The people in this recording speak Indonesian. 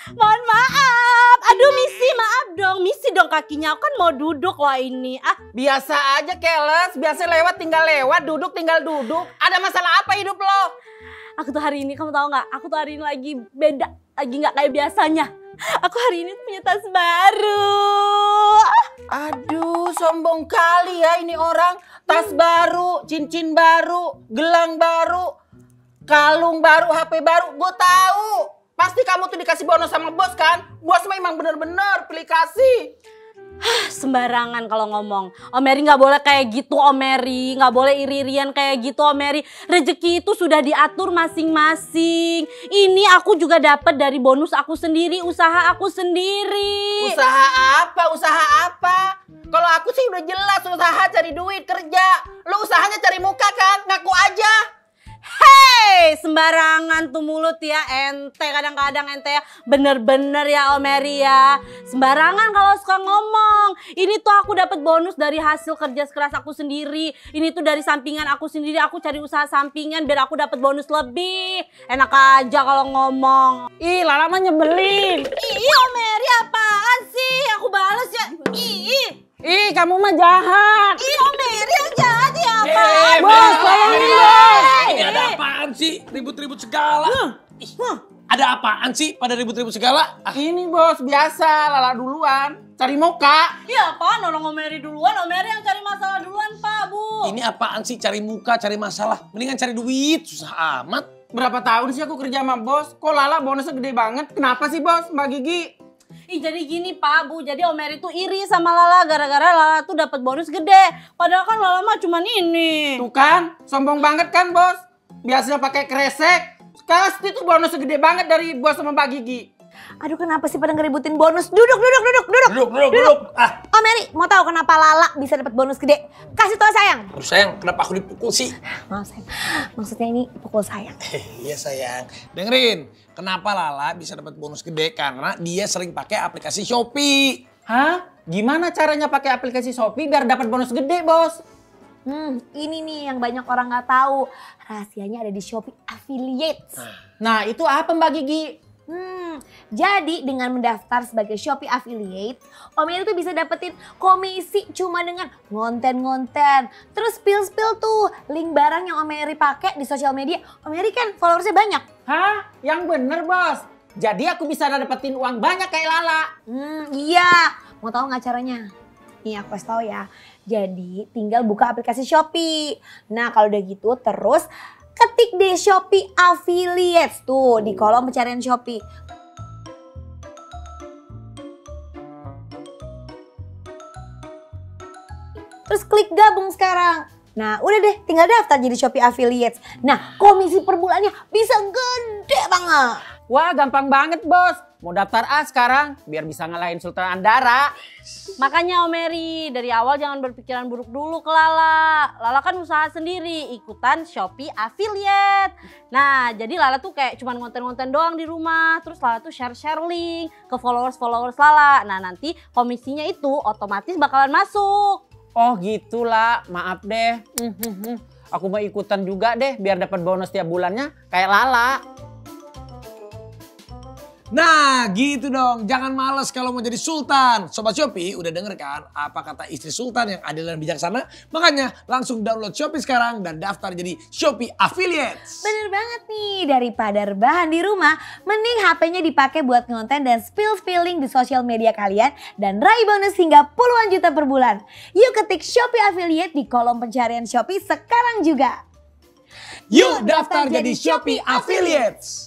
Mohon maaf. Aduh Misi, maaf dong. Misi dong kakinya. Aku kan mau duduk loh ini. Biasa aja keles. Biasa lewat tinggal lewat. Duduk tinggal duduk. Ada masalah apa hidup lo? Aku tuh hari ini, kamu tahu nggak? Aku tuh hari ini lagi beda. Lagi nggak kayak biasanya. Aku hari ini punya tas baru. Aduh, sombong kali ya ini orang. Tas baru, cincin baru, gelang baru, kalung baru, HP baru. Gue tahu. Pasti kamu tuh dikasih bonus sama bos kan? Bos memang bener-bener pilih kasih. Sembarangan kalau ngomong. Om Mary nggak boleh kayak gitu, Om Mary. Nggak boleh iri-irian kayak gitu, Om Mary. Rezeki itu sudah diatur masing-masing. Ini aku juga dapat dari bonus aku sendiri, usaha aku sendiri. Usaha apa? Usaha apa? Kalau aku sih udah jelas usaha cari duit, kerja. Lu usahanya cari muka kan? Ngaku aja. Hei, sembarangan tuh mulut ya, ente kadang-kadang ente ya. Bener-bener ya Om Mary ya. Sembarangan kalau suka ngomong. Ini tuh aku dapat bonus dari hasil kerja keras aku sendiri. Ini tuh dari sampingan aku sendiri. Aku cari usaha sampingan biar aku dapat bonus lebih. Enak aja kalau ngomong. Ih, Lala mah nyebelin. Ih, Om Mary apaan sih? Aku balas ya. Ih, kamu mah jahat. Ih, Om Mary yang jahat ya apa? Bos, bayangin bos. Ini ada apaan sih? Ribut-ribut segala. Ada apaan sih pada ribut-ribut segala? Ini bos, biasa Lala duluan. Cari muka. Iya apaan orang Om Mary duluan? Om Mary yang cari masalah duluan Pak, Bu. Ini apaan sih? Cari muka, cari masalah. Mendingan cari duit, susah amat. Berapa tahun sih aku kerja sama bos? Kok Lala bonusnya gede banget? Kenapa sih bos, Mbak Gigi? Ih jadi gini Pak Bu, jadi Om Mary tuh iri sama Lala gara-gara Lala tuh dapat bonus gede. Padahal kan Lala mah cuman ini. Tuh kan, sombong banget kan bos? Biasanya pakai kresek. Pasti tuh bonusnya gede banget dari bos sama Mbak Gigi. Aduh kenapa sih pada ngeributin bonus? Duduk. Duduk. Oh Mary, mau tahu kenapa Lala bisa dapat bonus gede? Kasih tau sayang. Aduh sayang, kenapa aku dipukul sih? Maaf sayang, maksudnya ini pukul sayang. Iya sayang. Dengerin, kenapa Lala bisa dapat bonus gede? Karena dia sering pakai aplikasi Shopee. Hah? Gimana caranya pakai aplikasi Shopee biar dapat bonus gede bos? Ini nih yang banyak orang nggak tahu. Rahasianya ada di Shopee Affiliates. Nah itu apa Mbak Gigi? Jadi dengan mendaftar sebagai Shopee Affiliate, Om Mary tuh bisa dapetin komisi cuma dengan ngonten-ngonten. Terus spill tuh link barang yang Om Mary pakai di sosial media. Om Mary kan followersnya banyak. Hah? Yang bener bos? Jadi aku bisa dapetin uang banyak kayak Lala? Iya. Mau tahu nggak caranya? Nih aku kasih tahu ya. Jadi tinggal buka aplikasi Shopee. Nah kalau udah gitu terus ketik deh Shopee Affiliates tuh di kolom pencarian Shopee. Terus klik gabung sekarang. Nah udah deh tinggal daftar jadi Shopee Affiliates. Nah komisi per bulannya bisa gede banget. Wah gampang banget bos. Mau daftar sekarang biar bisa ngalahin Sultan Andara. Makanya Om Mary dari awal jangan berpikiran buruk dulu ke Lala. Lala kan usaha sendiri ikutan Shopee Affiliate. Nah jadi Lala tuh kayak cuman ngonten-ngonten doang di rumah. Terus Lala tuh share link ke followers Lala. Nah nanti komisinya itu otomatis bakalan masuk. Oh gitulah, maaf deh. Aku mau ikutan juga deh biar dapat bonus tiap bulannya kayak Lala. Nah gitu dong, jangan males kalau mau jadi sultan. Sobat Shopee udah denger kan apa kata istri sultan yang adil dan bijaksana? Makanya langsung download Shopee sekarang dan daftar jadi Shopee Affiliates. Bener banget nih, daripada rebahan di rumah, mending HP-nya dipakai buat ngonten dan spilling di sosial media kalian dan raih bonus hingga puluhan juta per bulan. Yuk ketik Shopee Affiliate di kolom pencarian Shopee sekarang juga. Yuk daftar jadi Shopee Affiliates.